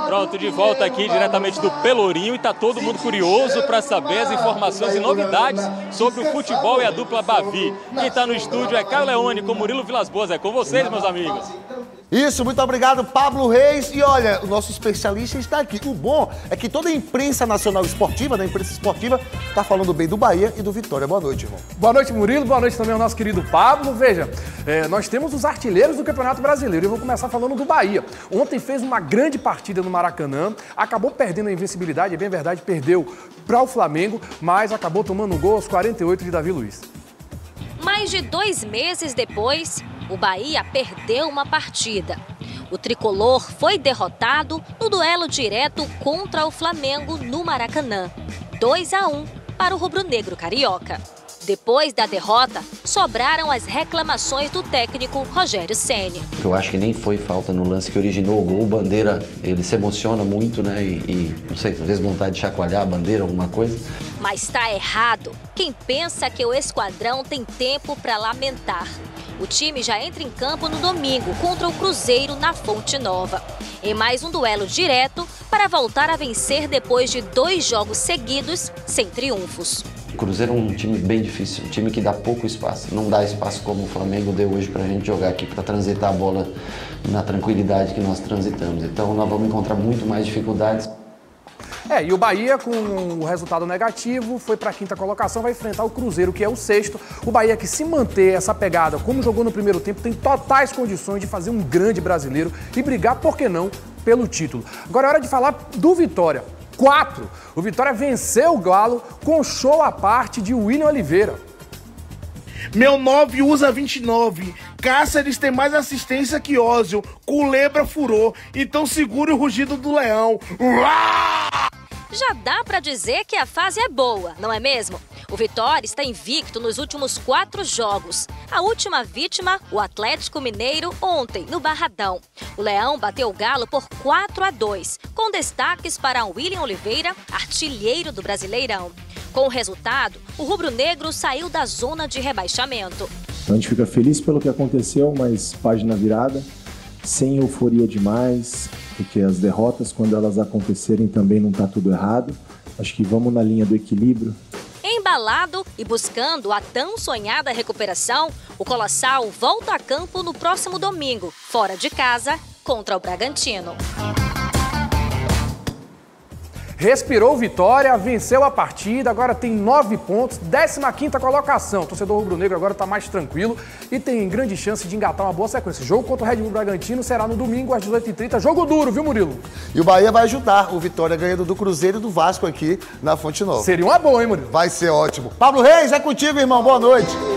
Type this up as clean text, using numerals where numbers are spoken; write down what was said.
Pronto, de volta aqui diretamente do Pelourinho e tá todo mundo curioso para saber as informações e novidades sobre o futebol e a dupla Bavi. Quem tá no estúdio é Caio Leone com Murilo Vilas Boas. É com vocês, meus amigos. Isso, muito obrigado, Pablo Reis. E olha, o nosso especialista está aqui. O bom é que toda a imprensa nacional esportiva, da imprensa esportiva, está falando bem do Bahia e do Vitória. Boa noite, irmão. Boa noite, Murilo. Boa noite também ao nosso querido Pablo. Veja, nós temos os artilheiros do Campeonato Brasileiro. Eu vou começar falando do Bahia. Ontem fez uma grande partida no Maracanã, acabou perdendo a invencibilidade, é bem verdade, perdeu para o Flamengo, mas acabou tomando um gol aos 48 de Davi Luiz. Mais de 2 meses depois, o Bahia perdeu uma partida. O tricolor foi derrotado no duelo direto contra o Flamengo no Maracanã. 2-1 para o rubro-negro carioca. Depois da derrota, sobraram as reclamações do técnico Rogério Ceni. Eu acho que nem foi falta no lance que originou o gol. O Bandeira, ele se emociona muito, né? E não sei, às vezes vontade de chacoalhar a bandeira, alguma coisa. Mas está errado quem pensa que o esquadrão tem tempo para lamentar. O time já entra em campo no domingo contra o Cruzeiro na Fonte Nova. Em mais um duelo direto para voltar a vencer depois de 2 jogos seguidos sem triunfos. O Cruzeiro é um time bem difícil, um time que dá pouco espaço. Não dá espaço como o Flamengo deu hoje pra gente jogar aqui, para transitar a bola na tranquilidade que nós transitamos. Então nós vamos encontrar muito mais dificuldades. E o Bahia, com o resultado negativo, foi para a 5ª colocação, vai enfrentar o Cruzeiro, que é o 6º. O Bahia, que se manter essa pegada como jogou no primeiro tempo, tem totais condições de fazer um grande brasileiro e brigar, por que não, pelo título. Agora é hora de falar do Vitória. 4. O Vitória venceu o Galo com show à parte de William Oliveira. Meu 9 usa 29. Cáceres tem mais assistência que Ósio. Culebra furou. Então segure o rugido do leão. Uá! Já dá para dizer que a fase é boa, não é mesmo? O Vitória está invicto nos últimos 4 jogos. A última vítima, o Atlético Mineiro, ontem, no Barradão. O Leão bateu o Galo por 4-2, com destaques para William Oliveira, artilheiro do Brasileirão. Com o resultado, o rubro-negro saiu da zona de rebaixamento. A gente fica feliz pelo que aconteceu, mas página virada, sem euforia demais, porque as derrotas, quando elas acontecerem, também não está tudo errado. Acho que vamos na linha do equilíbrio. Embalado e buscando a tão sonhada recuperação, o Colossal volta a campo no próximo domingo, fora de casa, contra o Bragantino. Respirou Vitória, venceu a partida, agora tem 9 pontos, 15ª colocação. O torcedor rubro-negro agora está mais tranquilo e tem grande chance de engatar uma boa sequência. O jogo contra o Red Bull Bragantino será no domingo às 18h30. Jogo duro, viu, Murilo? E o Bahia vai ajudar o Vitória ganhando do Cruzeiro e do Vasco aqui na Fonte Nova. Seria uma boa, hein, Murilo? Vai ser ótimo. Pablo Reis, é contigo, irmão. Boa noite.